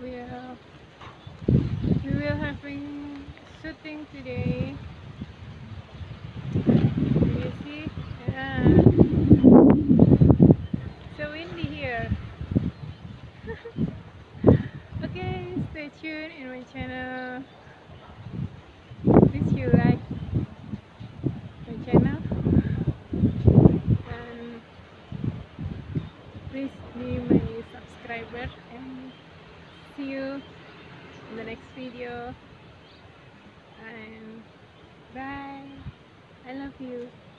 we are we will having shooting today. Do you see? So windy here. Okay, stay tuned in my channel. Please you like my channel and please be my subscriber, and see you in the next video, and bye. I love you.